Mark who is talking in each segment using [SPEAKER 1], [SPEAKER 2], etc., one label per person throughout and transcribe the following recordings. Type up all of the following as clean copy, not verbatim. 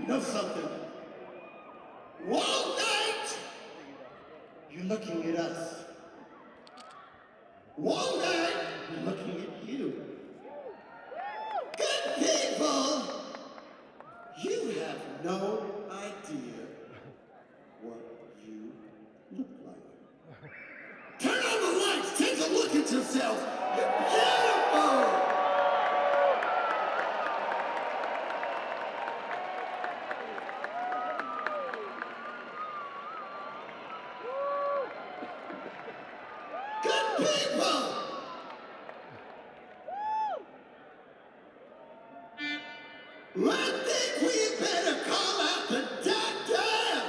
[SPEAKER 1] know something? Wall night! You're looking at us. Wall night! We're looking at you. Good people! You have no idea what you look like. Turn on the lights! Take a look at yourself! You're beautiful! Good people! I think we better call out the doctor!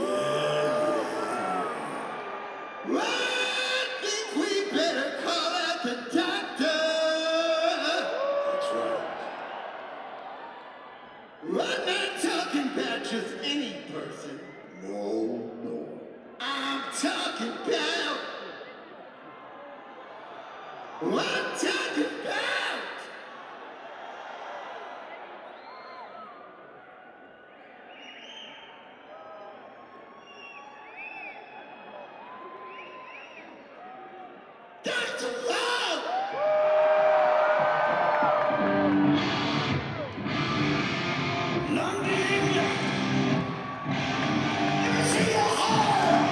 [SPEAKER 1] I think we better call out the doctor! That's right. I'm not talking about just any person. No, no. I'm talking about... I'm talking about... Dr. Love! London! Let me see your heart!